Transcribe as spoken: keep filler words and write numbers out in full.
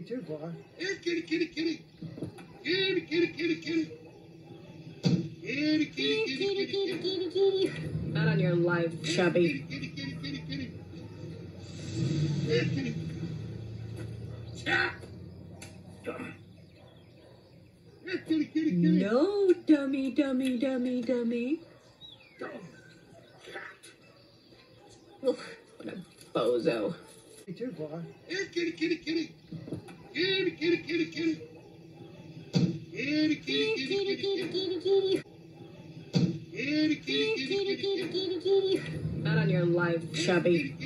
You too, boy. Here, kitty, kitty, kitty. Kitty, kitty, kitty, kitty. Kitty, kitty, kitty, kitty, kitty, kitty, kitty. Not on your life, chubby. Kitty, kitty, kitty, kitty, kitty. Here, kitty. Cat. Here, kitty, kitty, kitty. No, dummy, dummy, dummy, dummy. Oof, what a bozo. You too, boy. Here, kitty, kitty, kitty. Kitty, kitty, kitty, kitty. Kitty, kitty, kitty, kitty, kitty, kitty. Kitty, kitty, kitty, kitty, kitty, kitty. Not on your life, chubby.